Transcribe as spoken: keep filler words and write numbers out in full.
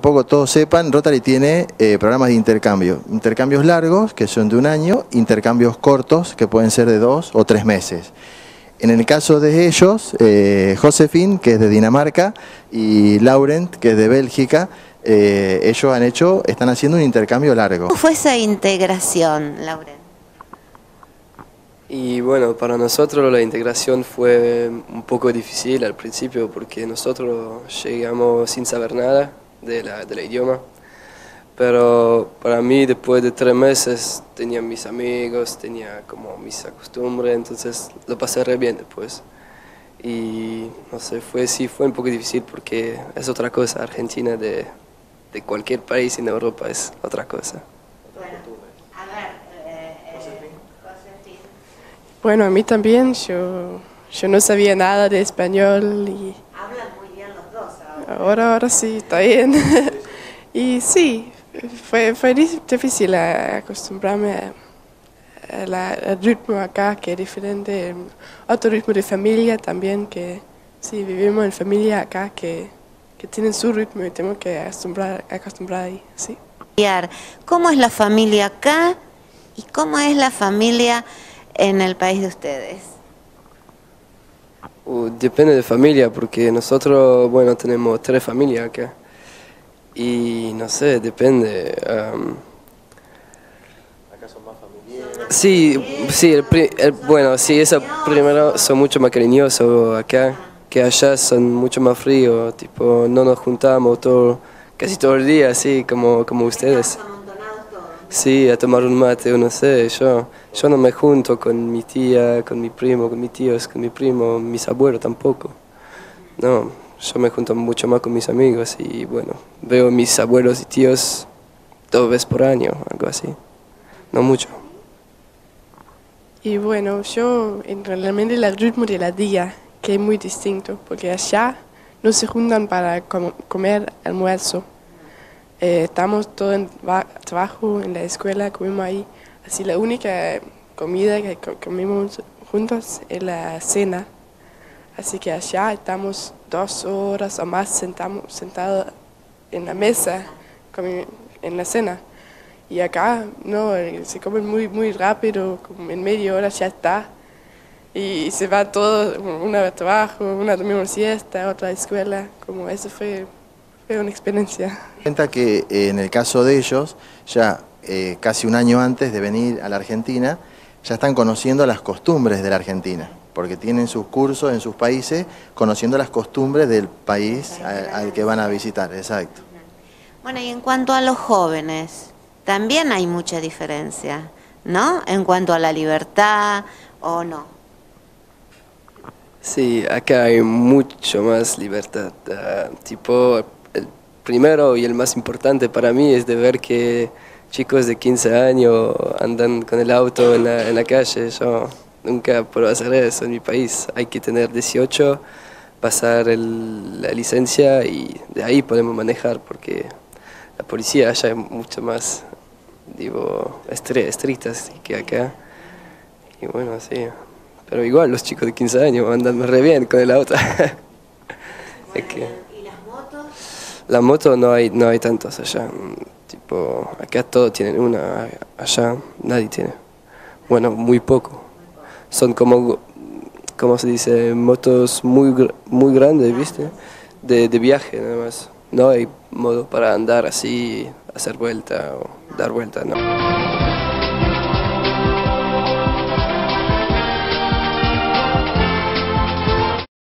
poco todos sepan, Rotary tiene eh, programas de intercambio. Intercambios largos, que son de un año, intercambios cortos, que pueden ser de dos o tres meses. En el caso de ellos, eh, Josephine, que es de Dinamarca, y Laurent, que es de Bélgica, eh, ellos han hecho, están haciendo un intercambio largo. ¿Cómo fue esa integración, Laurent? Y bueno, para nosotros la integración fue un poco difícil al principio porque nosotros llegamos sin saber nada de la, del idioma. Pero para mí después de tres meses tenía mis amigos, tenía como mis costumbres, entonces lo pasé re bien después. Y no sé, fue, sí fue un poco difícil porque es otra cosa, Argentina de, de cualquier país en Europa es otra cosa. Bueno, a ver, eh, eh, Josephine. Bueno, a mí también, yo, yo no sabía nada de español y Hablan muy bien los dos ahora. ahora, ahora sí, está bien. Y sí, fue, fue difícil acostumbrarme a, a la, al ritmo acá, que es diferente, otro ritmo de familia también, que sí, vivimos en familia acá, que, que tienen su ritmo y tenemos que acostumbrar, acostumbrar ahí, sí. ¿Cómo es la familia acá y cómo es la familia en el país de ustedes? Uh, depende de familia, porque nosotros, bueno, tenemos tres familias acá. Y no sé, depende. Um, ¿Acá son más familiares? sí, sí el, el, bueno, sí, eso primero son mucho más cariñosos acá, que allá son mucho más fríos, tipo, no nos juntamos todo, casi todo el día, así como, como ustedes. Sí, a tomar un mate, o no sé, yo, yo no me junto con mi tía, con mi primo, con mis tíos, con mi primo, mis abuelos tampoco. No. Yo me junto mucho más con mis amigos y bueno, veo a mis abuelos y tíos dos veces por año, algo así, no mucho. Y bueno, yo en realmente el ritmo de la día, que es muy distinto, porque allá no se juntan para com comer almuerzo. Eh, estamos todos en trabajo, en la escuela, comemos ahí. Así la única comida que comemos juntos es la cena. Así que allá estamos dos horas o más sentamos, sentados en la mesa, en la cena. Y acá no, se come muy, muy rápido, como en media hora ya está. Y se va todo, una a trabajo, una a dormir una siesta, otra a la escuela. Como eso fue, fue una experiencia. Cuenta que eh, en el caso de ellos, ya eh, casi un año antes de venir a la Argentina, ya están conociendo las costumbres de la Argentina, porque tienen sus cursos en sus países, conociendo las costumbres del país al, al que van a visitar, exacto. Bueno, y en cuanto a los jóvenes, también hay mucha diferencia, ¿no? En cuanto a la libertad, ¿o no? Sí, acá hay mucho más libertad. Uh, tipo, el primero y el más importante para mí es de ver que chicos de quince años andan con el auto en la, en la calle. Yo nunca puedo hacer eso en mi país. Hay que tener dieciocho, pasar el, la licencia y de ahí podemos manejar porque la policía allá es mucho más, digo, estricta que acá. Y bueno, sí. Pero igual los chicos de quince años andan re bien con el auto. Bueno, es que, ¿y las motos? las motos no hay, no hay tantas allá. Tipo, acá todos tienen una, allá nadie tiene. Bueno, muy poco. Son como, ¿cómo se dice? Motos muy, muy grandes, ¿viste? De, de viaje nada más. No hay modo para andar así, hacer vuelta o dar vuelta, no.